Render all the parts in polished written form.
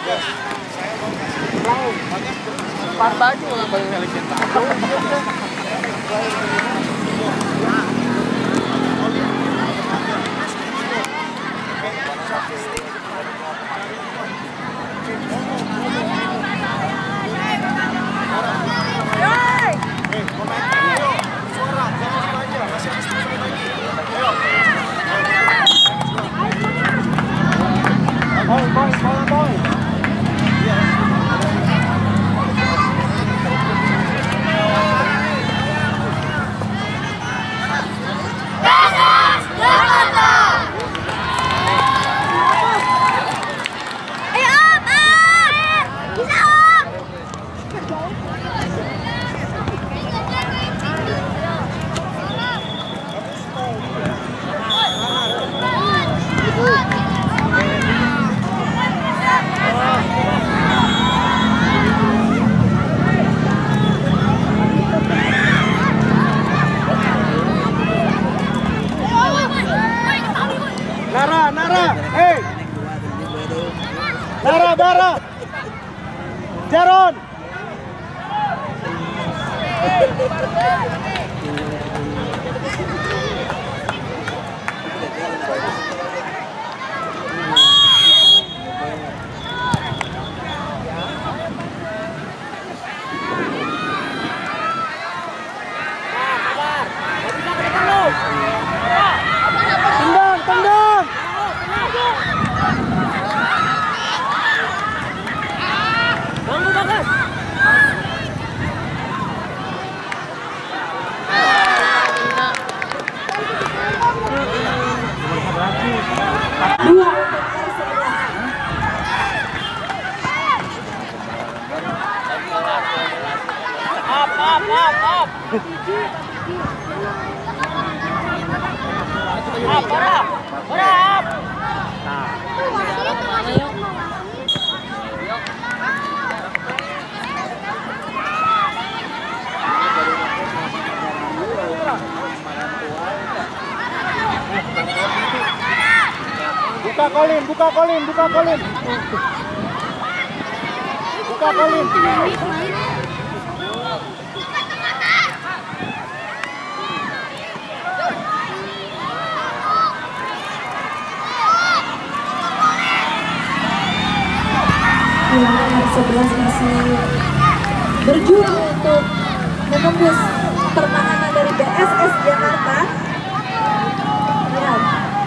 Empat baju baju selection Pak. Bara, Jaron. Tendang. Bangun Bagas. Dua. Buka Colin. Nomor 11 masih berjuang untuk menembus pertahanan dari BSS Jakarta. Lihat.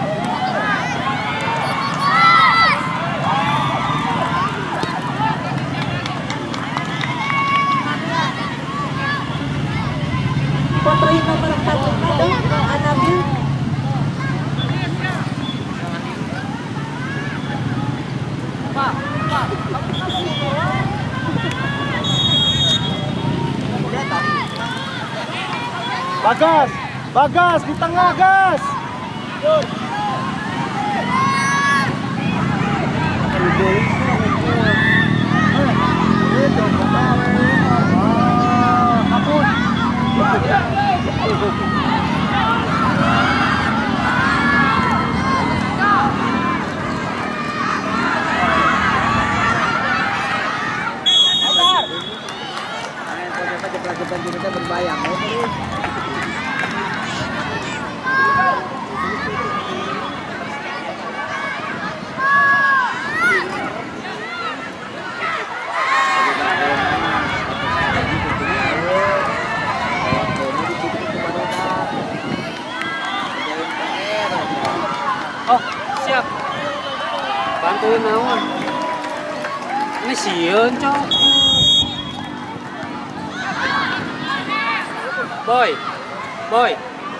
Putri nomor 45 dong, Anabil. Bagas di tengah, Gas. Kita berbayang. Oh, siap. Bantuin naon. Ini sieun, Cok. Boy.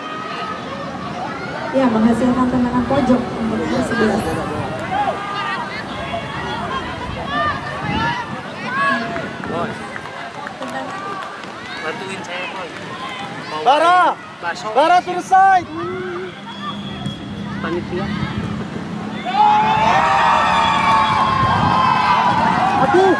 Ya, menghasilkan tendangan pojok untuk nomor 11. Boy. Bantuin saya, Boy. Bara to the side. Panitia. Aduh.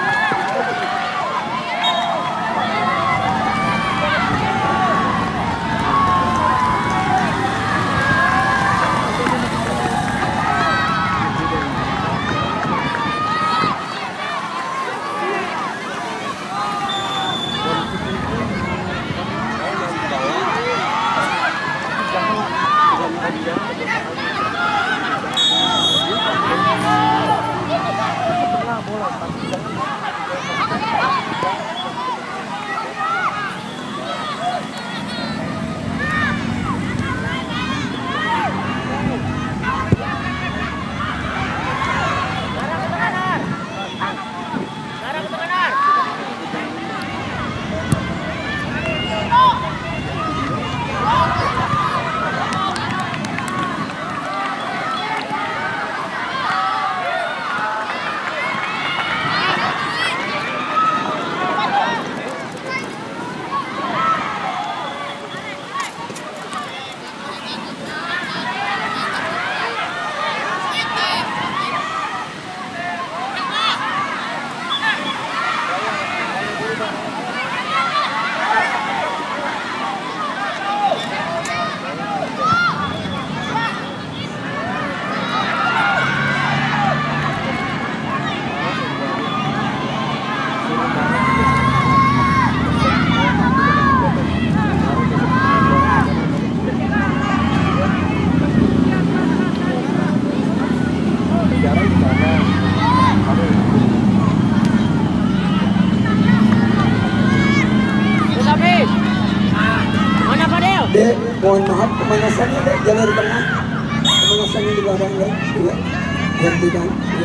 Dek, mohon maaf pemanasannya dek, jalur tengah. Pemanasannya di belakang dek, ya. Hentikan, ya.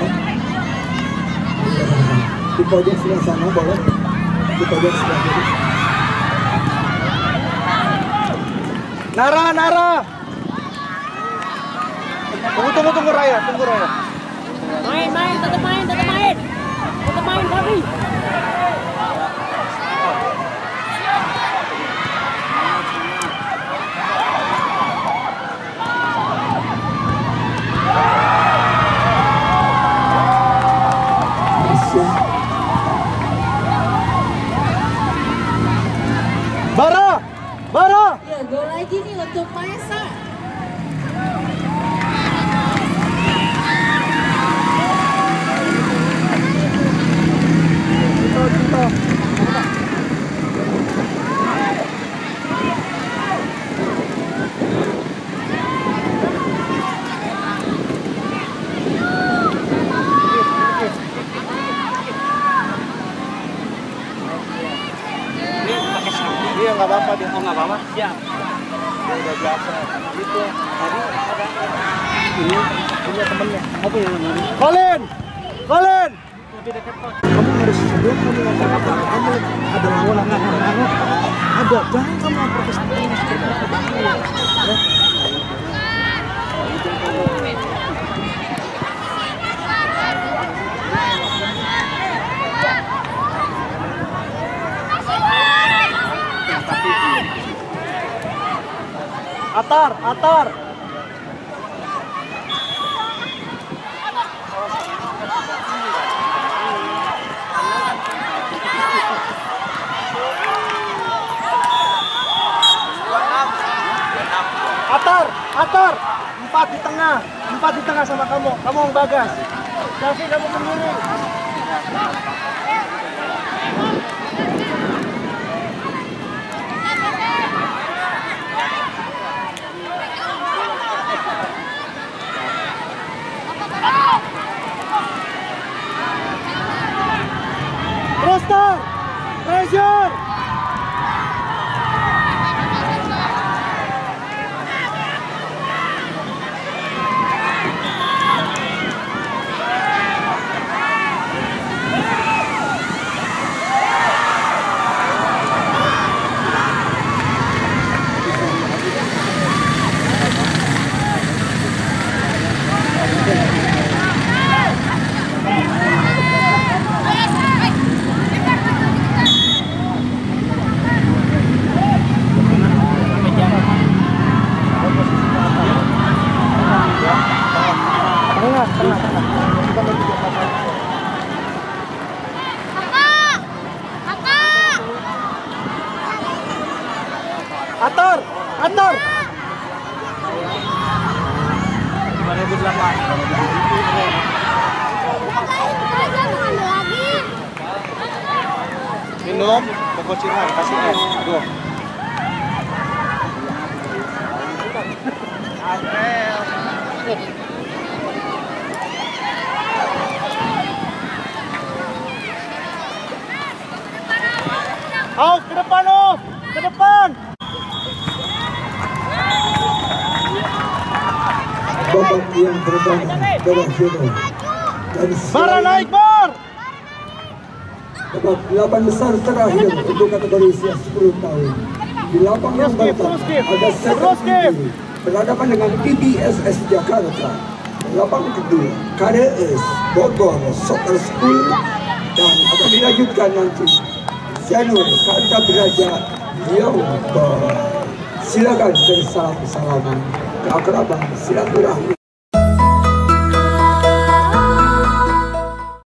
Di pojok sebelah sana boleh. Di pojok sebelah kiri. Nara. Tunggu Raya, Main, tetap main tapi. Bara. Ya, gol lagi nih untuk Maesa. Iya, nggak apa-apa dia. Oh, nggak apa-apa. Siap. Dia udah biasa. Gitu. Tadi ada ini punya temennya. Apa yang namanya? Colin. Lebih dekat kok. Kamu harus sebelum kamu ngomong apa? Kamu ada lawan ada. Jangan kamu memperkesatkan seperti itu. Bahaya. Ya. Atar. Atar. Empat di tengah sama kamu. Kamu yang Bagas. Selfie kamu sendiri. Terus, pressure. Atur. 2008. Minum, pokoknya kasih es. Tuh. Auf, ke depan, Auf! Ke depan! Babak yang pertama berakhir. Dan Bar naik, Bar! babak 8 besar terakhir untuk kategori usia 10 tahun. Di lapangan Batam ada Seven berhadapan dengan PBSS Jakarta. Lapangan kedua KDS Bogor Soccer School dan akan dilanjutkan nanti Janur Kanta Beraja Young. Silakan bersalam-salaman keakraban silaturahmi.